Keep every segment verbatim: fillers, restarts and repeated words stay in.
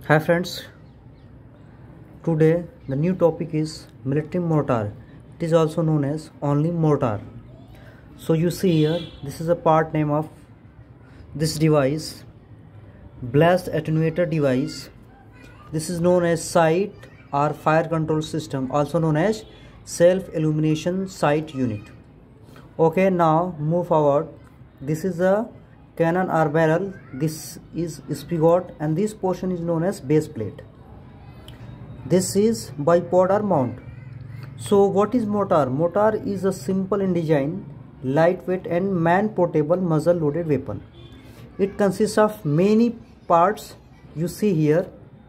Hi friends, today the new topic is military mortar. It is also known as only mortar. So you see here, this is a part name of this device, blast attenuator device. This is known as sight or fire control system, also known as self illumination sight unit. Okay, now move forward. This is a cannon or barrel. This is spigot and this portion is known as base plate. This is bipod or mount. So what is mortar? Mortar is a simple in design, lightweight and man-portable muzzle-loaded weapon. It consists of many parts you see here,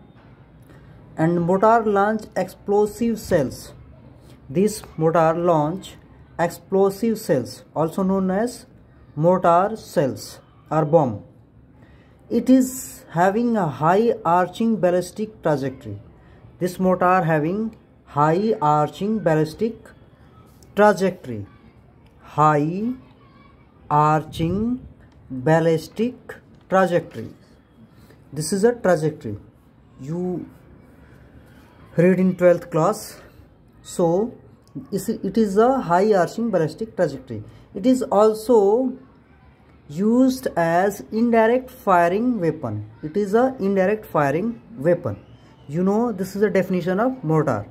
and mortar launch explosive cells. This mortar launch explosive cells, also known as mortar cells or bomb. It is having a high arching ballistic trajectory. This mortar having high arching ballistic trajectory. High arching ballistic trajectory. This is a trajectory you read in twelfth class. So it is a high arching ballistic trajectory. It is also used as indirect firing weapon. It is a indirect firing weapon. You know, this is a definition of mortar.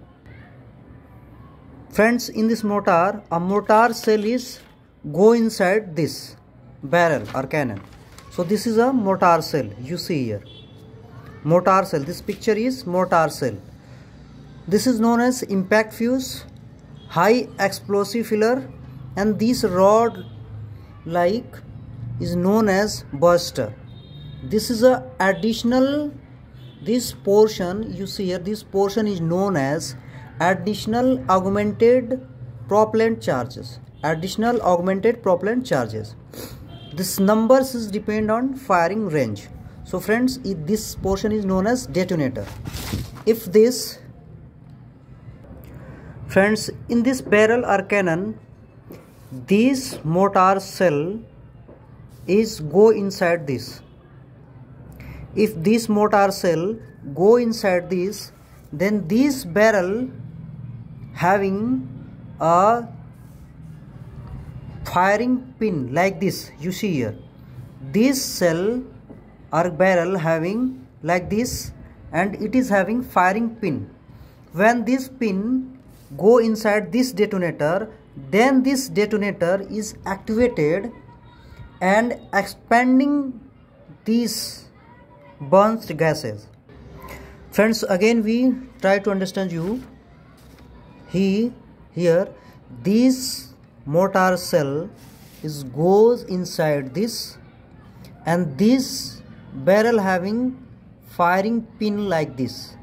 Friends, in this mortar, a mortar cell is go inside this barrel or cannon. So this is a mortar cell you see here. Mortar cell. This picture is mortar cell. This is known as impact fuse, high explosive filler, and this rod like is known as burster. This is a additional, this portion you see here, this portion is known as additional augmented propellant charges. Additional augmented propellant charges. This numbers is depend on firing range. So friends, this portion is known as detonator. If this, friends, in this barrel or cannon, this mortar cell is go inside this. If this mortar cell go inside this, then this barrel having a firing pin like this you see here. This cell or barrel having like this, and it is having firing pin. When this pin go inside this detonator, then this detonator is activated and expanding these burnt gases. Friends, again we try to understand you. He here this mortar cell is goes inside this, and this barrel having firing pin like this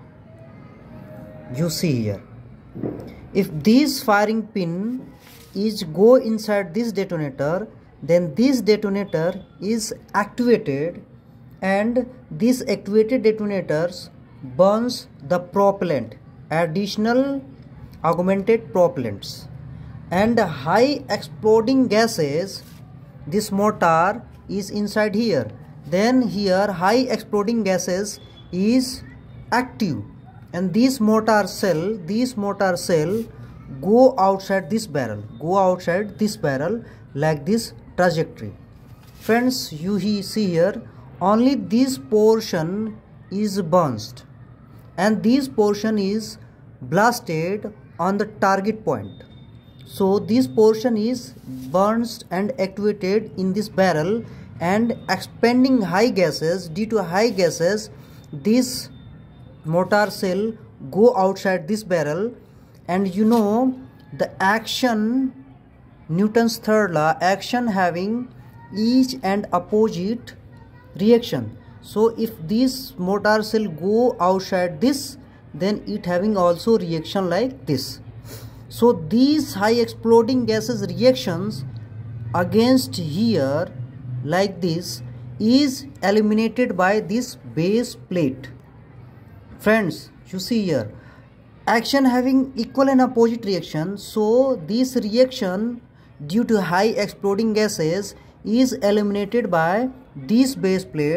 you see here. If this firing pin is go inside this detonator, then this detonator is activated, and this activated detonators burns the propellant, additional augmented propellants, and high exploding gases. This mortar is inside here, then here high exploding gases is active, and this mortar cell, this mortar cell go outside this barrel, go outside this barrel like this trajectory. Friends, you see here, only this portion is burnt, and this portion is blasted on the target point. So this portion is burnt and activated in this barrel and expanding high gases. Due to high gases, this mortar cell go outside this barrel, and you know the action, Newton's third law, action having each and opposite reaction. So if this mortar cell go outside this, then it having also reaction like this. So these high exploding gases reactions against here like this is eliminated by this base plate. Friends, you see here, action having equal and opposite reaction. So this reaction due to high exploding gases is eliminated by this base plate.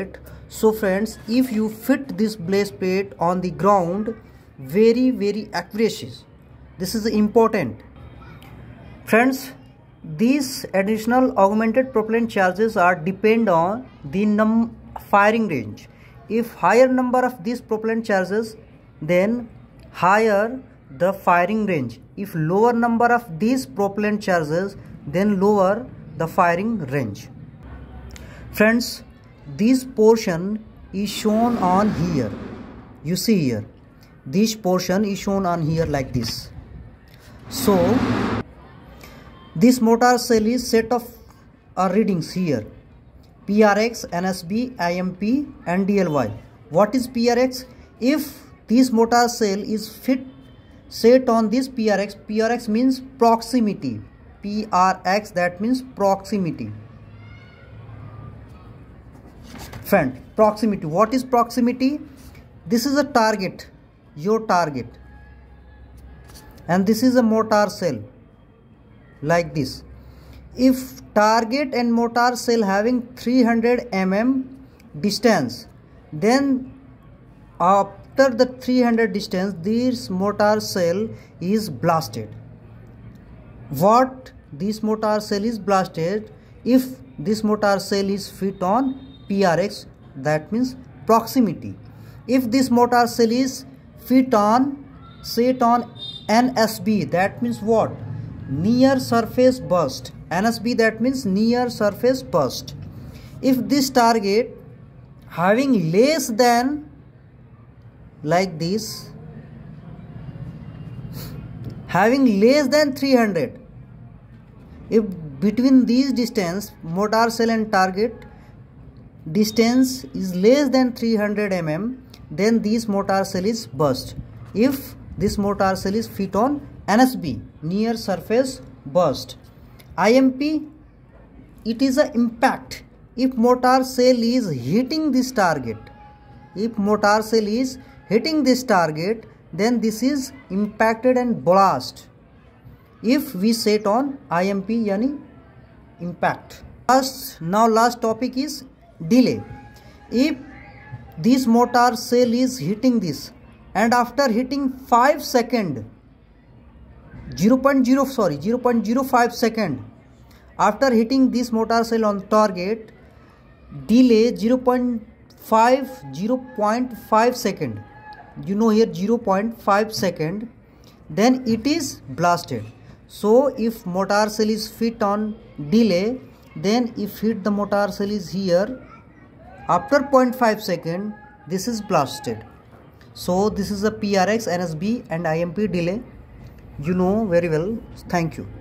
So friends, if you fit this base plate on the ground, very very accuracy, this is important. Friends, these additional augmented propellant charges are depend on the num firing range. If higher number of these propellant charges, then higher the firing range. If lower number of these propellant charges, then lower the firing range. Friends, this portion is shown on here. You see here, this portion is shown on here like this. So this motor cell is set of uh, readings here: P R X, N S B, I M P and D L Y. What is P R X? If this motor cell is fit set on this P R X, P R X means proximity. P R X, that means proximity. Friend, proximity. What is proximity? This is a target, your target, and this is a motor cell like this. If target and motor cell having three hundred millimeters distance, then after the three hundred distance, this motor cell is blasted. What this motor cell is blasted? If this motor cell is fit on P R X, that means proximity. If this motor cell is fit on set on N S B, that means what? Near surface burst. N S B, that means near surface burst. If this target having less than like this, having less than three hundred, if between these distance, motor cell and target distance is less than three hundred millimeters, then this motor cell is burst. If this motor cell is fit on N S B, near surface burst. I M P, it is an impact. If motor cell is hitting this target, if motor cell is hitting this target, then this is impacted and blast. If we set on I M P, yani impact. Last, now last topic is delay. If this motor cell is hitting this, and after hitting five second, zero point zero sorry zero point zero five second, after hitting this motor cell on target, delay zero point five second, you know here zero point five second, then it is blasted. So if motor cell is fit on delay, then if hit the motor cell is here, after zero point five second, this is blasted. So this is a P R X, N S B and I M P delay. You know very well. Thank you.